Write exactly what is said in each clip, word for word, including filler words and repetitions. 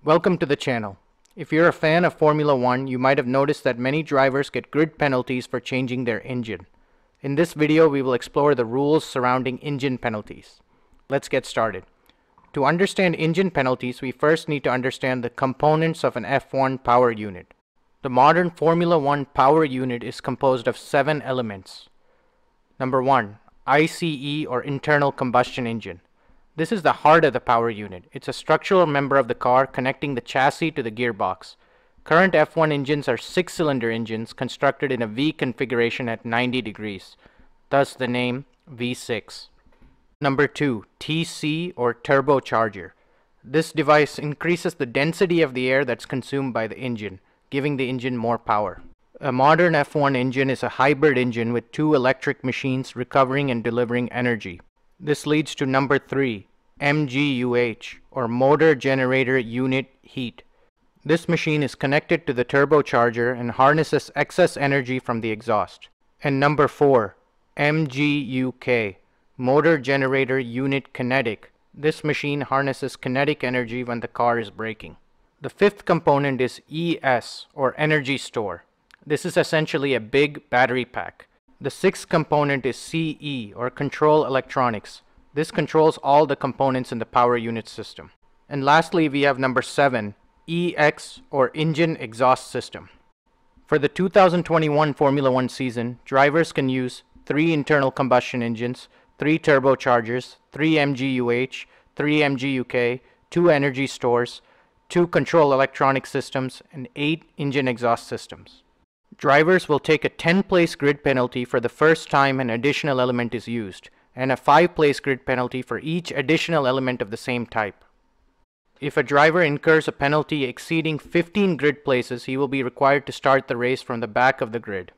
Welcome to the channel. If you're a fan of Formula One, you might have noticed that many drivers get grid penalties for changing their engine. In this video, we will explore the rules surrounding engine penalties. Let's get started. To understand engine penalties, we first need to understand the components of an F one power unit. The modern Formula One power unit is composed of seven elements. Number one, I C E or internal combustion engine. This is the heart of the power unit. It's a structural member of the car connecting the chassis to the gearbox. Current F one engines are six-cylinder engines constructed in a V configuration at ninety degrees, thus the name V six. Number two, T C or turbocharger. This device increases the density of the air that's consumed by the engine, giving the engine more power. A modern F one engine is a hybrid engine with two electric machines recovering and delivering energy. This leads to number three, M G U H or motor generator unit heat. This machine is connected to the turbocharger and harnesses excess energy from the exhaust. And number four, M G U K, motor generator unit kinetic. This machine harnesses kinetic energy when the car is braking. The fifth component is E S or energy store. This is essentially a big battery pack. The sixth component is C E or control electronics. This controls all the components in the power unit system. And lastly, we have number seven, E X or engine exhaust system. For the two thousand twenty-one Formula One season, drivers can use three internal combustion engines, three turbochargers, three M G U H, three M G U K, two energy stores, two control electronic systems, and eight engine exhaust systems. Drivers will take a ten-place grid penalty for the first time an additional element is used, and a five-place grid penalty for each additional element of the same type. If a driver incurs a penalty exceeding fifteen grid places, he will be required to start the race from the back of the grid.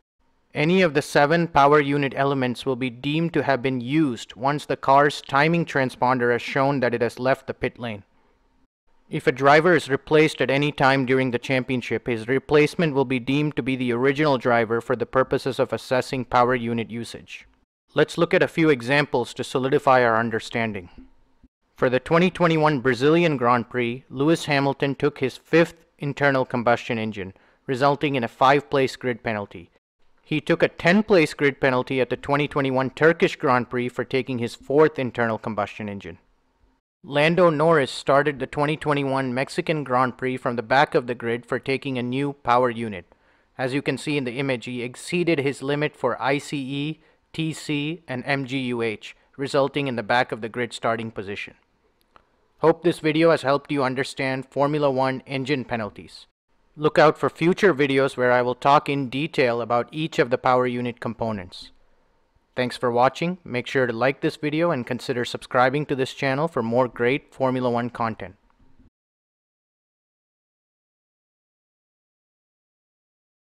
Any of the seven power unit elements will be deemed to have been used once the car's timing transponder has shown that it has left the pit lane. If a driver is replaced at any time during the championship, his replacement will be deemed to be the original driver for the purposes of assessing power unit usage. Let's look at a few examples to solidify our understanding. For the twenty twenty-one Brazilian Grand Prix, Lewis Hamilton took his fifth internal combustion engine, resulting in a five-place grid penalty. He took a ten-place grid penalty at the twenty twenty-one Turkish Grand Prix for taking his fourth internal combustion engine. Lando Norris started the twenty twenty-one Mexican Grand Prix from the back of the grid for taking a new power unit. As you can see in the image, he exceeded his limit for I C E, T C, and M G U H, resulting in the back of the grid starting position. Hope this video has helped you understand Formula One engine penalties. Look out for future videos where I will talk in detail about each of the power unit components. Thanks for watching. Make sure to like this video and consider subscribing to this channel for more great Formula One content.